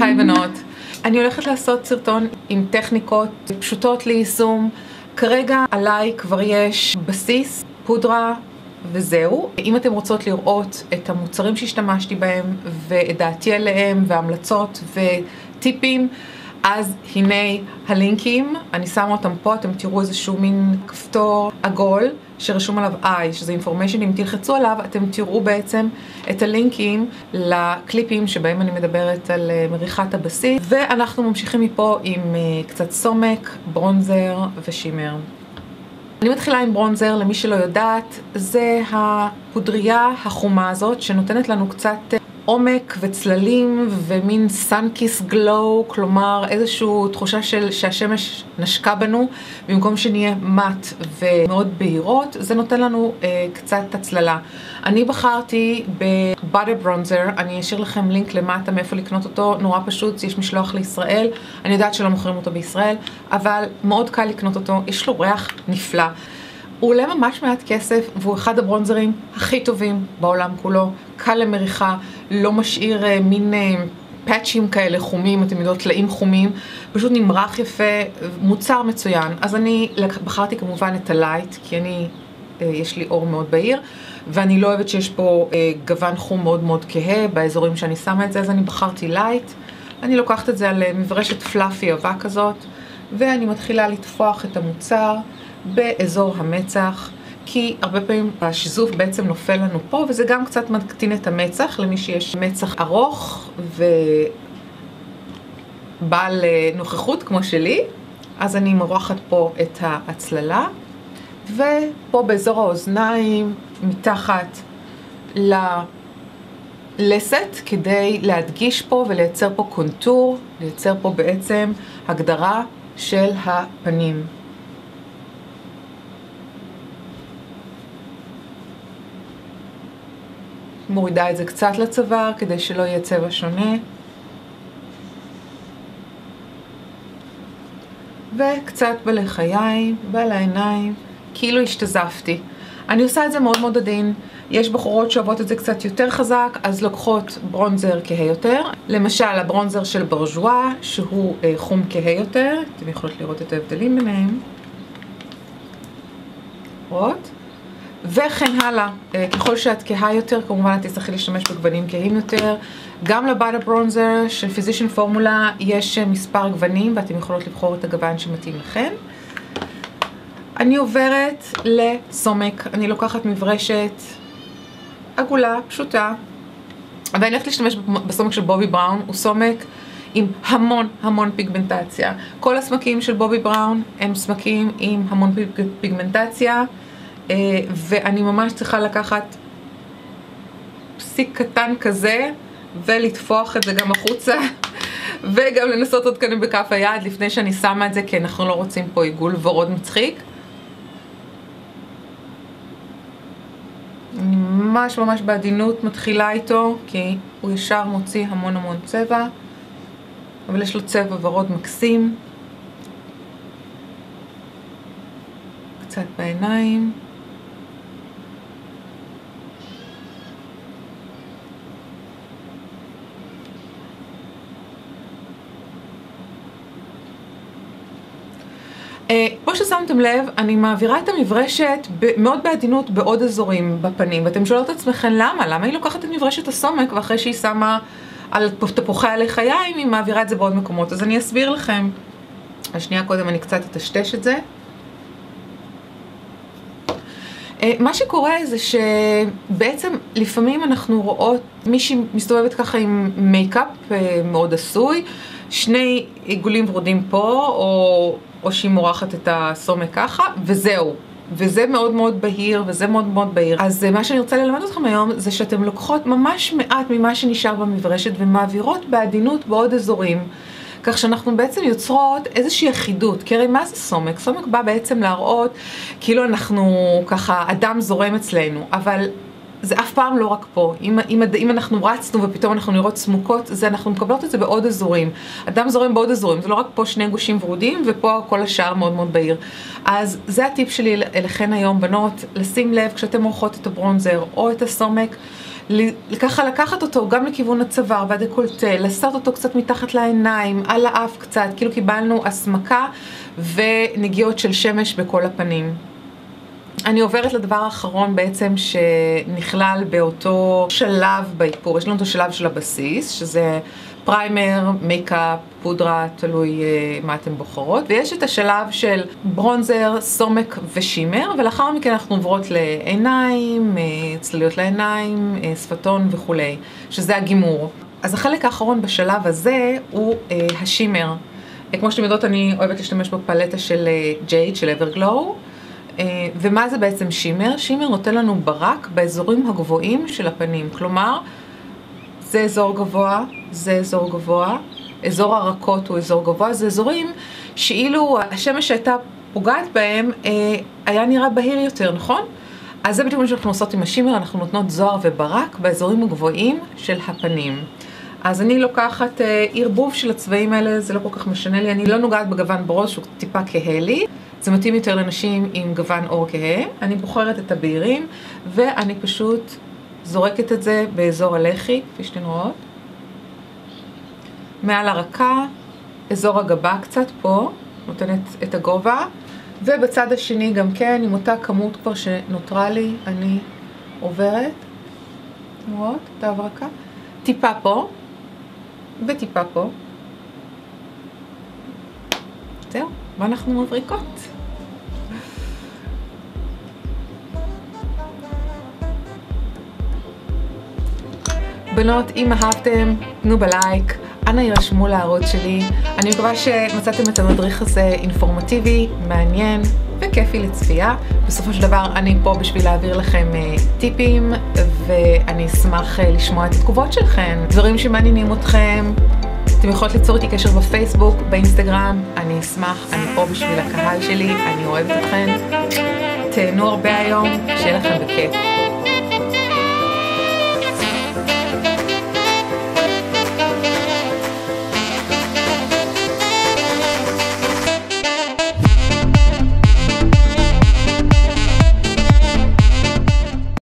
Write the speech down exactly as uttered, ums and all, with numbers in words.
היי בנות. אני הולכת לעשות סרטון עם טכניקות פשוטות ליישום. כרגע עליי כבר יש בסיס, פודרה וזהו. אם אתם רוצות לראות את המוצרים שהשתמשתי בהם ואת דעתי עליהם והמלצות וטיפים, אז הנה הלינקים, אני שמה אותם פה, אתם תראו איזשהו מין כפתור עגול שרשום עליו I, שזה information. אם תלחצו עליו אתם תראו בעצם את הלינקים לקליפים שבהם אני מדברת על מריחת הבסיס, ואנחנו ממשיכים מפה עם קצת סומק, ברונזר ושימר. אני מתחילה עם ברונזר. למי שלא יודעת, זה הפודריה החומה הזאת שנותנת לנו קצת עומק וצללים ומין סנקיס גלו, כלומר איזושהי תחושה של שהשמש נשקה בנו, במקום שנהיה מט ומאוד בהירות, זה נותן לנו אה, קצת הצללה. אני בחרתי בבאדר ברונזר, אני אשאיר לכם לינק למטה מאיפה לקנות אותו, נורא פשוט, יש משלוח לישראל, אני יודעת שלא מוכרים אותו בישראל, אבל מאוד קל לקנות אותו, יש לו ריח נפלא. הוא עולה ממש מעט כסף, והוא אחד הברונזרים הכי טובים בעולם כולו, קל למריחה, לא משאיר אה, מין אה, פאצ'ים כאלה חומים, אתם יודעות, טלאים חומים, פשוט נמרח יפה, מוצר מצוין. אז אני בחרתי כמובן את הלייט, כי אני, אה, יש לי אור מאוד בהיר, ואני לא אוהבת שיש פה אה, גוון חום מאוד מאוד כהה באזורים שאני שמה את זה, אז אני בחרתי לייט. אני לוקחת את זה על מברשת פלאפי עבה כזאת, ואני מתחילה לטפוח את המוצר באזור המצח, כי הרבה פעמים השיזוף בעצם נופל לנו פה, וזה גם קצת מקטין את המצח, למי שיש מצח ארוך ובעל נוכחות כמו שלי. אז אני מורחת פה את ההצללה, ופה באזור האוזניים, מתחת ללסת, כדי להדגיש פה ולייצר פה קונטור, לייצר פה בעצם הגדרה של הפנים. מורידה את זה קצת לצוואר כדי שלא יהיה צבע שונה, וקצת בלחיים ועל העיניים, כאילו השתזפתי. אני עושה את זה מאוד מאוד עדין. יש בחורות שאוהבות את זה קצת יותר חזק, אז לוקחות ברונזר כהה יותר, למשל הברונזר של בורז'ואה שהוא אה, חום כהה יותר, אתם יכולות לראות את ההבדלים ביניהם, רואות? וכן הלאה. ככל שאת כהה יותר, כמובן את תצטרכי להשתמש בגוונים כהים יותר. גם לבאדר ברונזר של פיזישן פורמולה יש מספר גוונים, ואתם יכולות לבחור את הגוון שמתאים לכן. אני עוברת לסומק. אני לוקחת מברשת עגולה, פשוטה, ואני הולכת להשתמש בסומק של בובי בראון. הוא סומק עם המון המון פיגמנטציה. כל הסמקים של בובי בראון הם סמקים עם המון פיגמנטציה, ואני ממש צריכה לקחת פסיק קטן כזה ולטפוח את זה גם החוצה, וגם לנסות עוד כאן בכף היד לפני שאני שמה את זה, כי אנחנו לא רוצים פה עיגול ורוד מצחיק. אני ממש ממש בעדינות מתחילה איתו, כי הוא ישר מוציא המון המון צבע, אבל יש לו צבע ורוד מקסים. קצת בעיניים. כמו ששמתם לב, אני מעבירה את המברשת מאוד בעדינות בעוד אזורים בפנים, ואתם שואלות את עצמכם למה? למה היא לוקחת את מברשת הסומק, ואחרי שהיא שמה על תפוחי הלחיים, היא מעבירה את זה בעוד מקומות? אז אני אסביר לכם. השנייה קודם אני קצת אטשטש את זה. מה שקורה זה שבעצם לפעמים אנחנו רואות מישהי מסתובבת ככה עם מייקאפ מאוד עשוי, שני עיגולים ורודים פה, או, או שהיא מורחת את הסומק ככה, וזהו. וזה מאוד מאוד בהיר, וזה מאוד מאוד בהיר. אז מה שאני רוצה ללמד אתכם היום, זה שאתם לוקחות ממש מעט ממה שנשאר במברשת, ומעבירות בעדינות בעוד אזורים, כך שאנחנו בעצם יוצרות איזושהי אחידות. כי הרי מה זה סומק? סומק בא בעצם להראות כאילו אנחנו ככה, אדם זורם אצלנו, אבל זה אף פעם לא רק פה. אם, אם, אם אנחנו רצנו ופתאום אנחנו נראות סמוקות, זה אנחנו מקבלות את זה בעוד אזורים. אדם זורם בעוד אזורים, זה לא רק פה שני גושים ורודים, ופה כל השאר מאוד מאוד בהיר. אז זה הטיפ שלי אליכן היום, בנות, לשים לב כשאתם עורכות את הברונזר או את הסומק, ככה לקחת אותו גם לכיוון הצוואר והדקולטה, לעשות אותו קצת מתחת לעיניים, על האף קצת, כאילו קיבלנו הסמקה ונגיעות של שמש בכל הפנים. אני עוברת לדבר האחרון בעצם שנכלל באותו שלב באיפור. יש לנו את השלב של הבסיס, שזה פריימר, מייקאפ, פודרה, תלוי uh, מה אתם בוחרות. ויש את השלב של ברונזר, סומק ושימר, ולאחר מכן אנחנו עוברות לעיניים, uh, צלליות לעיניים, uh, שפתון וכולי, שזה הגימור. אז החלק האחרון בשלב הזה הוא uh, השימר. Uh, כמו שאתם יודעות, אני אוהבת להשתמש בפלטה של ג'ייד, uh, של אברגלואו. Uh, ומה זה בעצם שימר? שימר נותן לנו ברק באזורים הגבוהים של הפנים. כלומר, זה אזור גבוה, זה אזור גבוה, אזור הרכות הוא אזור גבוה, זה אזורים שאילו השמש שהייתה פוגעת בהם אה, היה נראה בהיר יותר, נכון? אז זה בדיוק מה שאנחנו עושות עם השימר, אנחנו נותנות זוהר וברק באזורים הגבוהים של הפנים. אז אני לוקחת אה, ערבוב של הצבעים האלה, זה לא כל כך משנה לי, אני לא נוגעת בגוון ברוש, שהוא טיפה כהה לי. זה מתאים יותר לנשים עם גוון אור כהה. אני בוחרת את הבהירים, ואני פשוט זורקת את זה באזור הלחי, כפי שאתן רואות. מעל הרקה, אזור הגבה קצת פה, נותנת את הגובה. ובצד השני גם כן, עם אותה כמות כבר שנותרה לי, אני עוברת. רואות את ההברקה? טיפה פה, וטיפה פה. זהו, ואנחנו מבריקות. בנות, אם אהבתם, תנו בלייק, אנא יירשמו לערוץ שלי. אני מקווה שמצאתם את המדריך הזה אינפורמטיבי, מעניין וכיפי לצפייה. בסופו של דבר אני פה בשביל להעביר לכם טיפים, ואני אשמח לשמוע את התגובות שלכם. דברים שמעניינים אתכם. אתם יכולות ליצור איתי קשר בפייסבוק, באינסטגרם, אני אשמח, אני פה בשביל הקהל שלי, אני אוהבת אתכם. תהנו הרבה היום, שיהיה לכם בכיף.